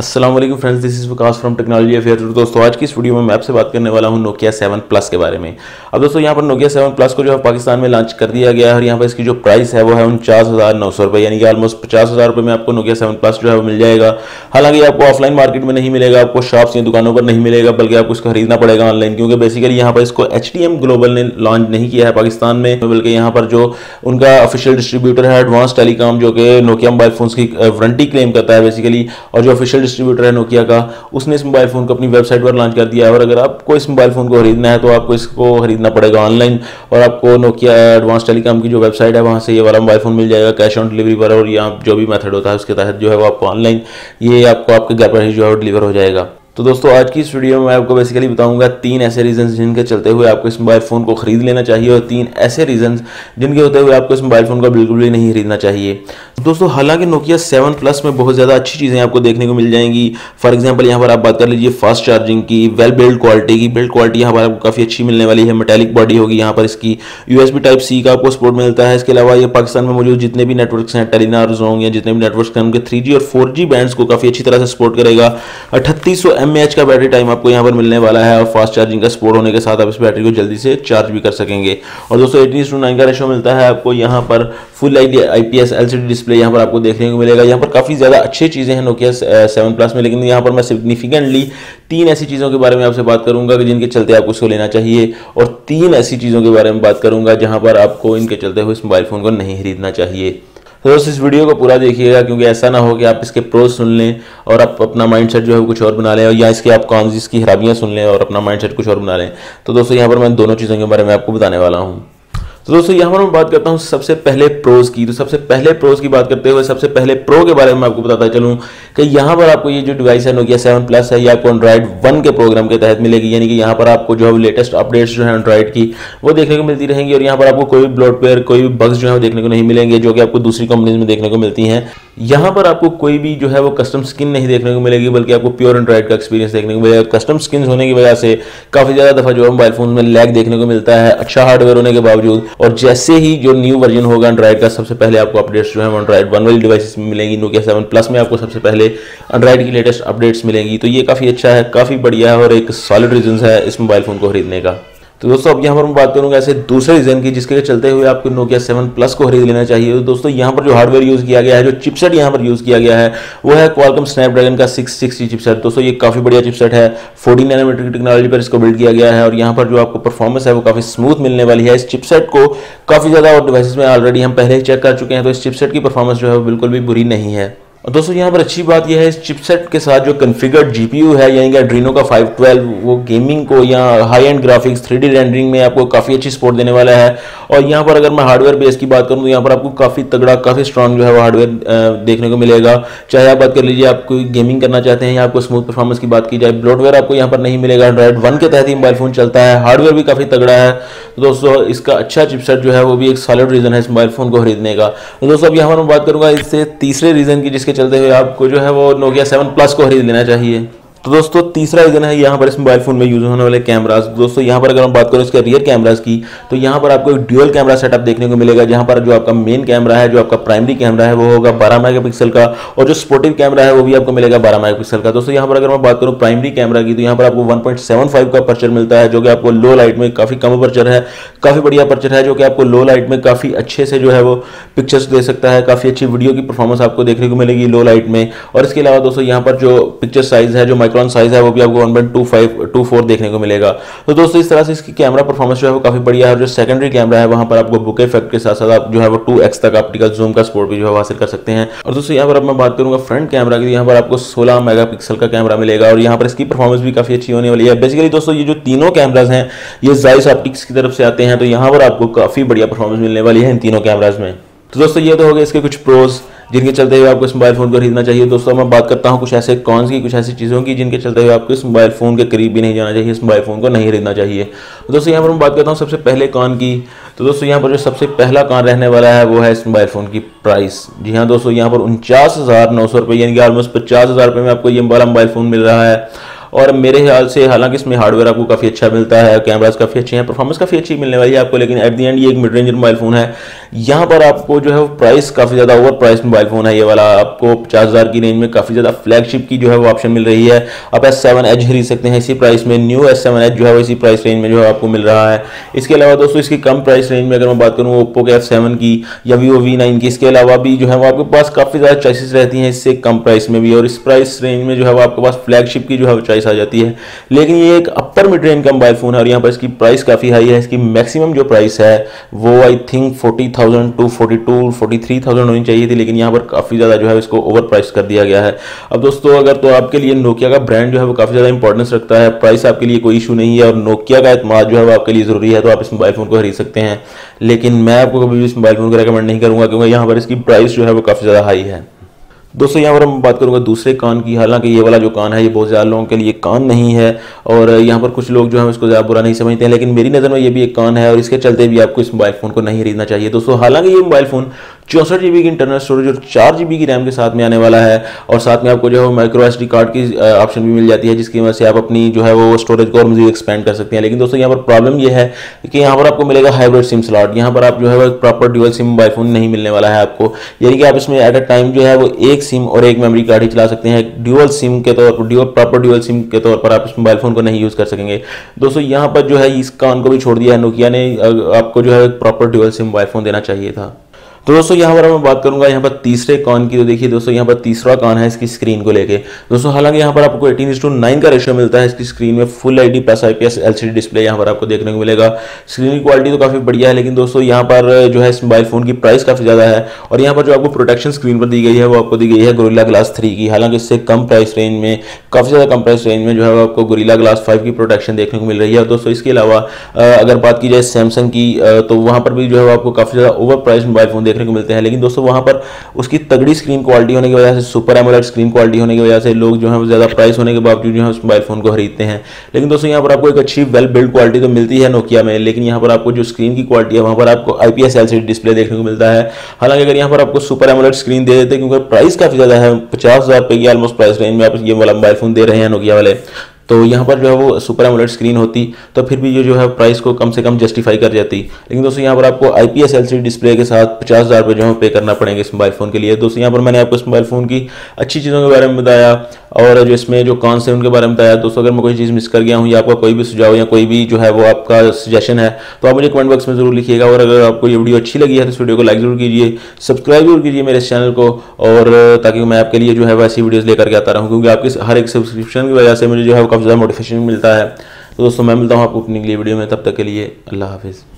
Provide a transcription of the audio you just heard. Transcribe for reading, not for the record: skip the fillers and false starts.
अस्सलाम वालेकुम friends, this is Vikas from technology affair. दोस्तों आज की इस वीडियो में मैं आपसे बात करने वाला हूं नोकिया 7 प्लस के बारे में। अब दोस्तों यहाँ पर नोकिया 7 प्लस को जो है पाकिस्तान में लॉन्च कर दिया गया है और यहाँ पर इसकी जो प्राइस है वो है 49,900 रुपये, यानी कि ऑलमोस्ट 50,000 रुपये में आपको नोकिया 7 प्लस जो है वो मिल जाएगा। हालांकि आपको ऑफलाइन मार्केट में नहीं मिलेगा, आपको शॉप्स या दुकानों पर नहीं मिलेगा, बल्कि आपको इसको खरीदना पड़ेगा ऑनलाइन, क्योंकि बेसिकली यहाँ पर इसको HTM ग्लोबल ने लॉन्च नहीं किया है पाकिस्तान में, बल्कि यहाँ पर जो उनका ऑफिशियल डिस्ट्रीब्यूटर है एडवांस टेलीकॉम, जो कि नोकिया मोबाइल फोन्स की वारंटी क्लेम करता है बेसिकली, और जो ऑफिशियल डिस्ट्रीब्यूटर है नोकिया का, उसने इस मोबाइल फोन को अपनी वेबसाइट पर लॉन्च कर दिया है। और अगर आपको इस मोबाइल फोन को खरीदना है तो आपको इसको खरीदना पड़ेगा ऑनलाइन, और आपको नोकिया एडवांस टेलीकॉम की जो वेबसाइट है वहां से ये वाला मोबाइल फोन मिल जाएगा कैश ऑन डिलीवरी पर, और यहाँ जो भी मेथड होता है उसके तहत जो है वो आपको ऑनलाइन ये आपको आपके घर पर ही जो है डिलीवर हो जाएगा। तो दोस्तों आज की इस वीडियो में मैं आपको बेसिकली बताऊंगा 3 ऐसे रीजंस जिनके चलते हुए आपको इस मोबाइल फोन को खरीद लेना चाहिए, और 3 ऐसे रीजंस जिनके होते हुए आपको इस मोबाइल फोन को बिल्कुल भी नहीं खरीदना चाहिए। दोस्तों हालांकि नोकिया 7 प्लस में बहुत ज़्यादा अच्छी चीज़ें आपको देखने को मिल जाएंगी। फॉर एग्जांपल यहाँ पर आप बात कर लीजिए फास्ट चार्जिंग की, वेल बिल्ड क्वालिटी की। बिल्ड क्वालिटी यहाँ पर आपको काफ़ी अच्छी मिलने वाली है, मेटालिक बॉडी होगी यहाँ पर इसकी, USB Type-C का आपको सपोर्ट मिलता है। इसके अलावा ये पाकिस्तान में मौजूद जितने भी नेटवर्क्स हैं, टेलीनॉर, जोंग या जितने भी नेटवर्क्स हैं उनके 3G और 4G बैंड्स को काफ़ी अच्छी तरह से सपोर्ट करेगा। 3800 mAh का बैटरी टाइम आपको यहाँ पर मिलने वाला है, और फास्ट चार्जिंग का सपोर्ट होने के साथ आप इस बैटरी को जल्दी से चार्ज भी कर सकेंगे। और दोस्तों 18:9 का रेशो मिलता है आपको यहाँ पर। फुल IPS LCD डिस्प्ले यहाँ पर आपको देखने को मिलेगा। यहाँ पर काफ़ी ज़्यादा अच्छी चीज़ें हैं नोकिया 7 प्लस में, लेकिन यहाँ पर मैं सिग्निफिकेंटली 3 ऐसी चीज़ों के बारे में आपसे बात करूंगा कि जिनके चलते आपको इसको लेना चाहिए, और 3 ऐसी चीज़ों के बारे में बात करूंगा जहाँ पर आपको इनके चलते हुए इस मोबाइल फ़ोन को नहीं खरीदना चाहिए। तो दोस्तों इस वीडियो को पूरा देखिएगा, क्योंकि ऐसा ना हो कि आप इसके प्रोज सुन लें और आप अपना माइंडसेट जो है कुछ और बना लें, या इसके आप कॉन्स इसकी खराबियां सुन लें और अपना माइंडसेट कुछ और बना लें। तो दोस्तों यहाँ पर मैं दोनों चीज़ों के बारे में आपको बताने वाला हूँ। तो दोस्तों यहाँ पर मैं बात करता हूँ सबसे पहले प्रोज की। तो सबसे पहले प्रोज की बात करते हुए सबसे पहले प्रो के बारे में आपको बताता चलूँ कि यहाँ पर आपको ये जो डिवाइस है नोकिया 7 प्लस है, ये आपको एंड्रॉइड 1 के प्रोग्राम के तहत मिलेगी, यानी कि यहाँ पर आपको जो है लेटेस्ट अपडेट्स जो है एंड्रॉइड की वो देखने को मिलती रहेंगी, और यहाँ पर आपको कोई भी ब्लोटवेयर, कोई भी बग्स जो है देखने को नहीं मिलेंगे जो कि आपको दूसरी कंपनीज में देखने को मिलती हैं। यहाँ पर आपको कोई भी जो है वो कस्टम स्किन नहीं देखने को मिलेगी, बल्कि आपको प्योर एंड्रॉइड का एक्सपीरियंस देखने को मिलेगा। कस्टम स्किन होने की वजह से काफ़ी ज़्यादा दफ़ा जो है मोबाइल फोन में लैग देखने को मिलता है, अच्छा हार्डवेयर होने के बावजूद। और जैसे ही जो न्यू वर्जन होगा एंड्रॉइड का, सबसे पहले आपको अपडेट्स जो है एंड्रॉइड 1 वाली डिवाइसेस में मिलेंगी। नोकिया 7 प्लस में आपको सबसे पहले एंड्रॉइड की लेटेस्ट अपडेट्स मिलेंगी। तो ये काफ़ी अच्छा है, काफ़ी बढ़िया है, और एक सॉलिड रीजन है इस मोबाइल फोन को खरीदने का। तो दोस्तों अब यहाँ पर मैं बात करूंगा ऐसे दूसरे रीजन की जिसके चलते हुए आपको नोकिया 7 प्लस को खरीद लेना चाहिए। तो दोस्तों यहाँ पर जो हार्डवेयर यूज़ किया गया है, जो चिपसेट यहाँ पर यूज़ किया गया है, वो है क्वालकॉम स्नैपड्रैगन का 660 चिपसेट। दोस्तों ये काफ़ी बढ़िया चिपसेट है, 14 नैनोमीटर की टेक्नोलॉजी पर इसको बिल्ड किया गया है, और यहाँ पर जो आपको परफॉर्मेंस है वो काफ़ी स्मूथ मिलने वाली है। इस चिपसेट को काफ़ी ज़्यादा और डिवाइसेस में ऑलरेडी हम पहले ही चेक कर चुके हैं, तो इस चिपसेट की परफॉर्मेंस जो है वो बिल्कुल भी बुरी नहीं है। और दोस्तों यहाँ पर अच्छी बात यह है इस चिपसेट के साथ जो कॉन्फ़िगर्ड GPU है, यानी कि एड्रीनो का 512, वो गेमिंग को या high and graphics 3D rendering में आपको काफ़ी अच्छी सपोर्ट देने वाला है। और यहाँ पर अगर मैं हार्डवेयर बेस की बात करूँ तो यहाँ पर आपको काफ़ी तगड़ा, काफ़ी स्ट्रॉन्ग जो है वो हार्डवेयर देखने को मिलेगा। चाहे आप बात कर लीजिए आप कोई गेमिंग करना चाहते हैं या आपको स्मूथ परफॉर्मेंस की बात की जाए, ब्लोटवेयर आपको यहाँ पर नहीं मिलेगा। एंड्रॉइड 1 के तहत ही मोबाइल फोन चलता है, हार्डवेयर भी काफ़ी तगड़ा है। तो दोस्तों इसका अच्छा चिपसेट जो है वो भी एक सॉलिड रीज़न है इस मोबाइल फोन को खरीदने का। तो दोस्तों अब यहाँ पर मैं बात करूँगा इससे तीसरे रीज़न की, जिसके चलते हुए आपको जो है वो नोकिया 7 प्लस को खरीद लेना चाहिए। तो दोस्तों तीसरा रीजन है यहाँ पर इस मोबाइल फोन में यूज होने वाले कैमरास। दोस्तों यहाँ पर अगर हम बात करें इसके रियर कैमरास की, तो यहाँ पर आपको एक ड्यूअल कैमरा सेटअप देखने को मिलेगा, जहाँ पर जो आपका मेन कैमरा है, जो आपका प्राइमरी कैमरा है, वो होगा 12 मेगापिक्सल का, और जो सपोर्टिव कैमरा है वो भी आपको मिलेगा 12 मेगापिक्सल का। दोस्तों यहाँ पर अगर मैं बात करूँ प्राइमरी कैमरा की, तो यहाँ पर आपको 1.75 का अपर्चर मिलता है, जो कि आपको लो लाइट में काफ़ी कम अपर्चर है, काफ़ी बढ़िया अपर्चर है, जो कि आपको लो लाइट में काफ़ी अच्छे से जो है वो पिक्चर्स दे सकता है। काफ़ी अच्छी वीडियो की परफॉर्मेंस आपको देखने को मिलेगी लो लाइट में। और इसके अलावा दोस्तों यहाँ पर जो पिक्चर साइज है, जो माइक्रोन साइज है, वो भी 1.25-24 देखने को मिलेगा। तो दोस्तों इस तरह से इसकी कैमरा परफॉर्मेंस जो है वो काफी बढ़िया है। और जो सेकेंडरी कैमरा है वहां पर आपको बुके इफेक्ट के साथ साथ आप जो है वो 2x तक ऑप्टिकल जूम का सपोर्ट भी जो है हासिल कर सकते हैं। और दोस्तों यहाँ पर अब मैं बात करूंगा फ्रंट कैमरा की, यहाँ पर आपको 16 मेगापिक्सल का कैमरा मिलेगा, और यहाँ पर इसकी परफॉर्मेंस भी काफी अच्छी होने वाली है। बेसिकली दोस्तों ये जो तीनों कैमराज हैं ये जायस ऑप्टिक्स की तरफ से आते हैं, तो यहाँ पर आपको काफी बढ़िया परफॉर्मेंस मिलने वाली है इन तीनों कैमराज में। तो दोस्तों ये तो हो गए इसके कुछ प्रोज जिनके चलते हुए आपको इस मोबाइल फोन को खरीदना चाहिए। दोस्तों मैं बात करता हूं कुछ ऐसे कॉन्स की, कुछ ऐसी चीज़ों की जिनके चलते हुए आपको इस मोबाइल फोन के करीब भी नहीं जाना चाहिए, इस मोबाइल फोन को नहीं खरीदना चाहिए। तो दोस्तों यहाँ पर मैं बात करता हूँ सबसे पहले कॉन की। तो दोस्तों यहाँ पर जो सबसे पहला कॉन रहने वाला है वो है इस मोबाइल फोन की प्राइस। जी हाँ दोस्तों, यहाँ पर 49,900 रुपये, यानी कि ऑलमोस्ट 50,000 रुपये में आपको ये वाला मोबाइल फोन मिल रहा है। और मेरे ख्याल से हालांकि इसमें हार्डवेयर आपको काफ़ी अच्छा मिलता है, कैमराज काफ़ी अच्छे हैं, परफॉर्मेंस काफ़ी अच्छी मिलने वाली है आपको, लेकिन एट दी एंड ये एक मिड रेंज मोबाइल फोन है। यहाँ पर आपको जो है प्राइस काफ़ी ज़्यादा ओवर प्राइस मोबाइल फोन है ये वाला, आपको 50,000 की रेंज में काफ़ी ज़्यादा फ्लैगशिप की जो है वो ऑप्शन मिल रही है। आप S7 Edge खरीद सकते हैं इसी प्राइस में, न्यू S7 Edge जो है वो इसी प्राइस रेंज में जो है आपको मिल रहा है। इसके अलावा दोस्तों इसकी कम प्राइस रेंज में अगर मैं बात करूँ ओप्पो के F7 की या Vivo V9 की, इसके अलावा भी जो है वो आपके पास काफ़ी ज़्यादा चॉइसेस रहती हैं इससे कम प्राइस में भी, और इस प्राइस रेंज में जो है वो आपके पास फ्लैगशिप की जो है वो चॉइस आ जाती है। लेकिन ये एक अपर मिड रेंज का मोबाइल फोन है और यहाँ पर इसकी प्राइस काफ़ी हाई है। इसकी मैक्सिमम जो प्राइस है वो आई थिंक 40,000 टू 43,000 होनी चाहिए थी, लेकिन यहाँ पर काफ़ी ज़्यादा जो है इसको ओवर प्राइस कर दिया गया है। अब दोस्तों अगर तो आपके लिए नोकिया का ब्रांड जो है वो काफ़ी ज़्यादा इंपॉर्टेंस रखता है, प्राइस आपके लिए कोई इशू नहीं है और नोकिया का एतमाद जो है वो आपके लिए ज़रूरी है, तो आप इस मोबाइल फोन को खरीद सकते हैं। लेकिन मैं आपको कभी भी इस मोबाइल फोन को रेकमेंड नहीं करूँगा क्योंकि यहाँ पर इसकी प्राइस जो है वो काफ़ी ज़्यादा हाई है। दोस्तों यहाँ पर मैं बात करूँगा दूसरे कान की। हालांकि ये वाला जो कान है ये बहुत ज़्यादा लोगों के लिए कान नहीं है और यहाँ पर कुछ लोग जो है इसको ज़्यादा बुरा नहीं समझते हैं, लेकिन मेरी नज़र में ये भी एक कान है और इसके चलते भी आपको इस मोबाइल फ़ोन को नहीं खरीदना चाहिए दोस्तों। हालांकि ये मोबाइल फ़ोन 64 GB की इंटरनल स्टोरेज और 4 GB की रैम के साथ में आने वाला है और साथ में आपको जो है माइक्रो SD कार्ड की ऑप्शन भी मिल जाती है, जिसकी वजह से आप अपनी जो है वो स्टोरेज को और मज़ीद एक्सपेंड कर सकते हैं। लेकिन दोस्तों यहाँ पर प्रॉब्लम ये है कि यहाँ पर आपको मिलेगा हाइब्रिड सिम स्लॉट। यहाँ पर आप जो है वो proper dual SIM mobile phone नहीं मिलने वाला है आपको, यानी कि आप इसमें एट अ टाइम जो है वो एक सिम और एक मेमोरी कार्ड ही चला सकते हैं। ड्यूअल सिम के तौर पर प्रॉपर ड्यूअल सिम के तौर पर आप इस मोबाइल फ़ोन को नहीं यूज़ कर सकेंगे दोस्तों। यहाँ पर जो है इस कान को भी छोड़ दिया है नोकिया ने, आपको जो है proper dual SIM mobile phone देना चाहिए था। तो दोस्तों यहाँ पर मैं बात करूंगा यहाँ पर तीसरे कान की। तो देखिए दोस्तों यहाँ पर तीसरा कान है इसकी स्क्रीन को लेके। दोस्तों हालांकि यहाँ पर आपको 18:9 का रेशियो मिलता है इसकी स्क्रीन में, full HD plus IPS LCD display यहाँ पर आपको देखने को मिलेगा। स्क्रीन की क्वालिटी तो काफ़ी बढ़िया है, लेकिन दोस्तों यहाँ पर जो है इस मोबाइल फोन की प्राइस काफ़ी ज़्यादा है और यहाँ पर जो आपको प्रोटेक्शन स्क्रीन पर दी गई है वो आपको दी गई है गोरिल्ला ग्लास 3 की। हालांकि इससे कम प्राइस रेंज में, काफ़ी ज़्यादा कम प्राइस रेंज में जो है वो आपको गोरिल्ला ग्लास 5 की प्रोटेक्शन देखने को मिल रही है। दोस्तों इसके अलावा अगर बात की जाए सैमसंग की तो वहाँ पर भी जो है वो आपको काफ़ी ज़्यादा ओवर प्राइस मोबाइल फोन देखने को मिलते हैं, लेकिन दोस्तों वहां पर उसकी तगड़ी स्क्रीन क्वालिटी होने की वजह से, सुपर एमोलेड स्क्रीन क्वालिटी होने की वजह से लोग जो है ज्यादा प्राइस होने के बावजूद जो है उस मोबाइल फोन को खरीदते हैं। लेकिन दोस्तों यहाँ पर आपको एक अच्छी वेल बिल्ड क्वालिटी तो मिलती है नोकिया में, लेकिन यहाँ पर आपको जो स्क्रीन की क्वालिटी है वहां पर आपको IPS LCD डिस्प्ले देखने को मिलता है। हालांकि अगर यहाँ पर आपको सुपर एमोलेड स्क्रीन दे देते, क्योंकि प्राइस काफी ज्यादा है, 50,000 रुपए की ऑलमोस्ट प्राइस रेंज में आप ये वाला मोबाइल फोन दे रहे हैं नोकिया वाले, तो यहाँ पर जो है वो सुपर एमोलेड स्क्रीन होती तो फिर भी ये जो है प्राइस को कम से कम जस्टिफाई कर जाती। लेकिन दोस्तों यहाँ पर आपको IPS LCD डिस्प्ले के साथ 50,000 रुपये जो है पे करना पड़ेंगे इस मोबाइल फ़ोन के लिए। दोस्तों यहाँ पर मैंने आपको इस मोबाइल फ़ोन की अच्छी चीज़ों के बारे में बताया और जो इसमें जो कॉन्स हैं उनके बारे में बताया। दोस्तों अगर मैं कोई चीज़ मिस कर गया हूँ या आपका कोई भी सुझाव या कोई भी जो है वो आपका सजेशन है तो आप मुझे कमेंट बॉक्स में जरूर लिखिएगा। और अगर आपको ये वीडियो अच्छी लगी है तो इस वीडियो को लाइक जरूर कीजिए, सब्सक्राइब जरूर कीजिए मेरे इस चैनल को, और ताकि मैं आपके लिए जो है वैसी वीडियोज़ लेकर के आता रहूँ, क्योंकि आपकी हर एक सब्सक्रिप्शन की वजह से मुझे जो है काफ़ी ज़्यादा मोटिवेशन मिलता है। तो दोस्तों मैं मिलता हूँ आपको अपनी अगली वीडियो में, तब तक के लिए अल्लाह हाफिज़।